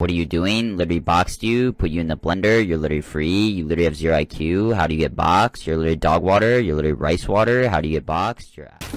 what are you doing? Literally boxed you, put you in the blender, you're literally free, you literally have 0 IQ, how do you get boxed? You're literally dog water, you're literally rice water, how do you get boxed? You're out.